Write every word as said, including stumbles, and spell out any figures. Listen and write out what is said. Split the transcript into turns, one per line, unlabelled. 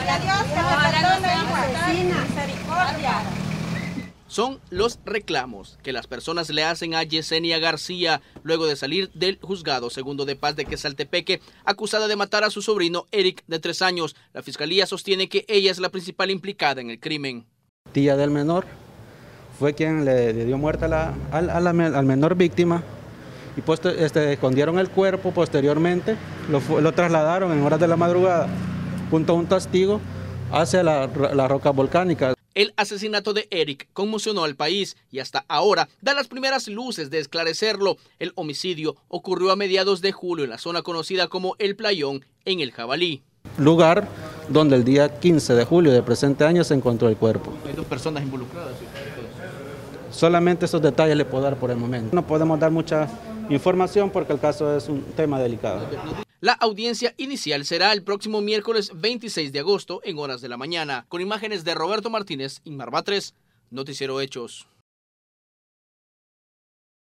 a Dios que me perdone, misericordia.
Son los reclamos que las personas le hacen a Yesenia García luego de salir del juzgado segundo de paz de Quesaltepeque, acusada de matar a su sobrino Eric de tres años. La fiscalía sostiene que ella es la principal implicada en el crimen.
Tía del menor fue quien le, le dio muerte a la, a la, a la, al menor víctima y pues, este, escondieron el cuerpo posteriormente, lo, lo trasladaron en horas de la madrugada junto a un testigo hacia la, la roca volcánica.
El asesinato de Eric conmocionó al país y hasta ahora da las primeras luces de esclarecerlo. El homicidio ocurrió a mediados de julio en la zona conocida como El Playón, en El Jabalí.
Lugar donde el día quince de julio del presente año se encontró el cuerpo.
¿Hay dos personas involucradas?
Solamente esos detalles le puedo dar por el momento. No podemos dar mucha información porque el caso es un tema delicado.
La audiencia inicial será el próximo miércoles veintiséis de agosto en horas de la mañana. Con imágenes de Roberto Martínez, Inmarva tres, Noticiero Hechos.